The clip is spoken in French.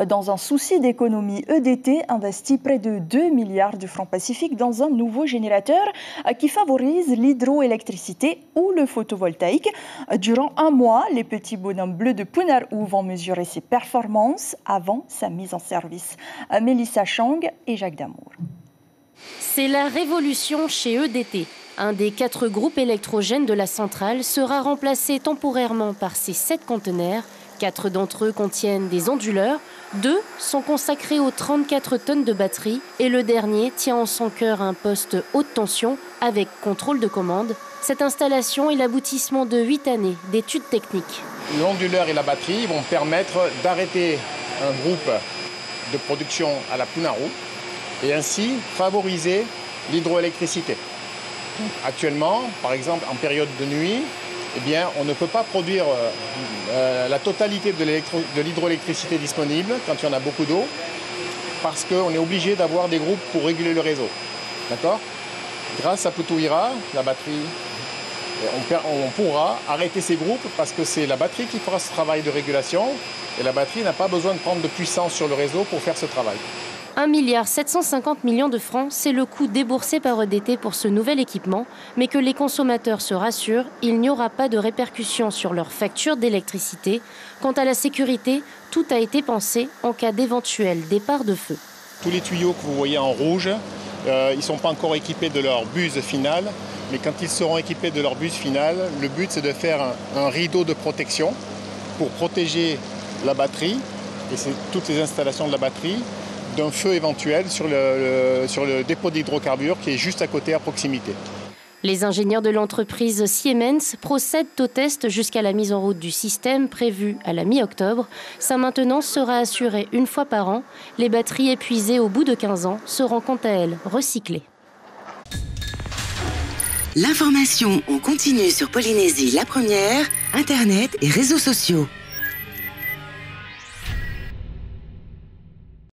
Dans un souci d'économie, EDT investit près de 2 milliards de francs pacifiques dans un nouveau générateur qui favorise l'hydroélectricité ou le photovoltaïque. Durant un mois, les petits bonhommes bleus de Punarou vont mesurer ses performances avant sa mise en service. Mélissa Chang et Jacques Damour. C'est la révolution chez EDT. Un des 4 groupes électrogènes de la centrale sera remplacé temporairement par ces 7 conteneurs. 4 d'entre eux contiennent des onduleurs, 2 sont consacrés aux 34 tonnes de batterie et le dernier tient en son cœur un poste haute tension avec contrôle de commande. Cette installation est l'aboutissement de 8 années d'études techniques. L'onduleur et la batterie vont permettre d'arrêter un groupe de production à la Punarou et ainsi favoriser l'hydroélectricité. Actuellement, par exemple, en période de nuit, eh bien, on ne peut pas produire la totalité de l'hydroélectricité disponible quand il y en a beaucoup d'eau, parce qu'on est obligé d'avoir des groupes pour réguler le réseau. D'accord ? Grâce à Putouira, la batterie, on pourra arrêter ces groupes parce que c'est la batterie qui fera ce travail de régulation et la batterie n'a pas besoin de prendre de puissance sur le réseau pour faire ce travail. 1,750 milliard de francs, c'est le coût déboursé par EDT pour ce nouvel équipement, mais que les consommateurs se rassurent, il n'y aura pas de répercussions sur leur facture d'électricité. Quant à la sécurité, tout a été pensé en cas d'éventuel départ de feu. Tous les tuyaux que vous voyez en rouge, ils ne sont pas encore équipés de leur buse finale, mais quand ils seront équipés de leur buse finale, le but c'est de faire un rideau de protection pour protéger la batterie, et c'est toutes les installations de la batterie, d'un feu éventuel sur le dépôt d'hydrocarbures qui est juste à côté, à proximité. Les ingénieurs de l'entreprise Siemens procèdent au test jusqu'à la mise en route du système prévu à la mi-octobre. Sa maintenance sera assurée une fois par an. Les batteries épuisées au bout de 15 ans seront quant à elles recyclées. L'information en continu sur Polynésie la première, Internet et réseaux sociaux.